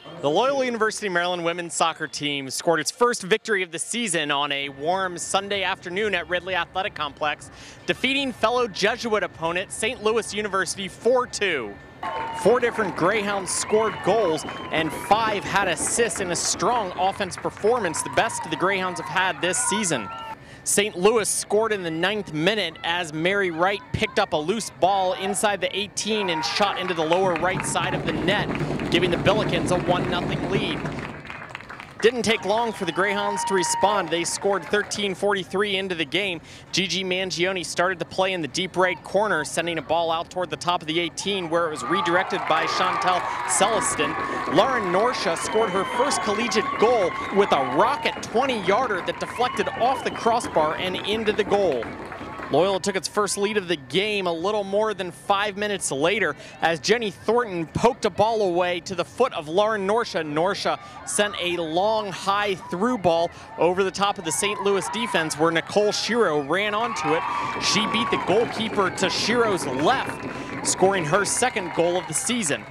The Loyola University Maryland women's soccer team scored its first victory of the season on a warm Sunday afternoon at Ridley Athletic Complex, defeating fellow Jesuit opponent St. Louis University 4-2. 4 different Greyhounds scored goals and 5 had assists in a strong offense performance, the best the Greyhounds have had this season. St. Louis scored in the 9th minute as Mary Wright picked up a loose ball inside the 18 and shot into the lower right side of the net, giving the Billikens a 1-0 lead. Didn't take long for the Greyhounds to respond. They scored 13:43 into the game. Gigi Mangione started to play in the deep right corner, sending a ball out toward the top of the 18 where it was redirected by Chantel Celestin. Lauren Norsha scored her first collegiate goal with a rocket 20-yarder that deflected off the crossbar and into the goal. Loyola took its first lead of the game a little more than 5 minutes later as Jenny Thornton poked a ball away to the foot of Lauren Norsha. Norsha sent a long, high through ball over the top of the St. Louis defense where Nicole Shiro ran onto it. She beat the goalkeeper to Shiro's left, scoring her second goal of the season.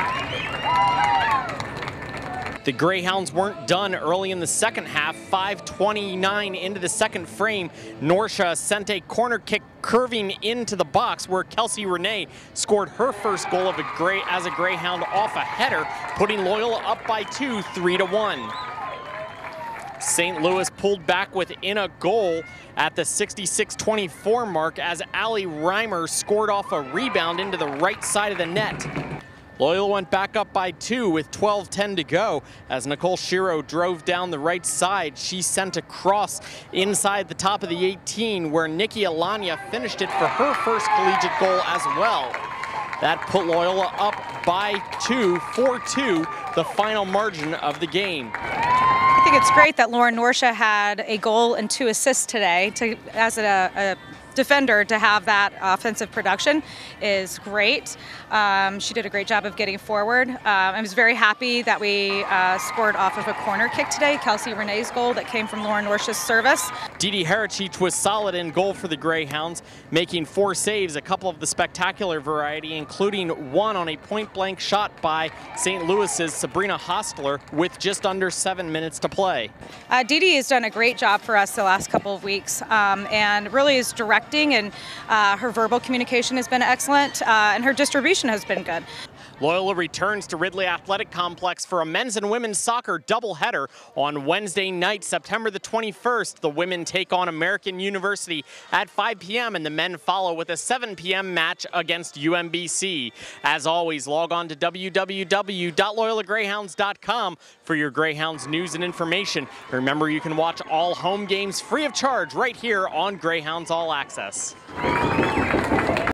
The Greyhounds weren't done early in the second half. 5:29 into the second frame, Norsha sent a corner kick curving into the box where Kelsey Renee scored her first goal of as a Greyhound off a header, putting Loyola up by 2, 3-1. St. Louis pulled back within a goal at the 66-24 mark as Allie Reimer scored off a rebound into the right side of the net. Loyola went back up by 2 with 12:10 to go as Nicole Shiro drove down the right side. She sent a cross inside the top of the 18 where Nikki Alanya finished it for her first collegiate goal as well. That put Loyola up by 2, 4-2, the final margin of the game. I think it's great that Lauren Norsha had a goal and 2 assists today. As a defender, to have that offensive production is great. She did a great job of getting forward. I was very happy that we scored off of a corner kick today, Kelsey Renee's goal that came from Lauren Norsha's service. Didi Harachich was solid in goal for the Greyhounds, making 4 saves, a couple of the spectacular variety, including one on a point-blank shot by St. Louis's Sabrina Hostler with just under 7 minutes to play. Didi has done a great job for us the last couple of weeks and really is directing, and her verbal communication has been excellent and her distribution has been good. Loyola returns to Ridley Athletic Complex for a men's and women's soccer doubleheader on Wednesday night, September the 21st. The women take on American University at 5 p.m. and the men follow with a 7 p.m. match against UMBC. As always, log on to www.loyolagreyhounds.com for your Greyhounds news and information. Remember, you can watch all home games free of charge right here on Greyhounds All Access.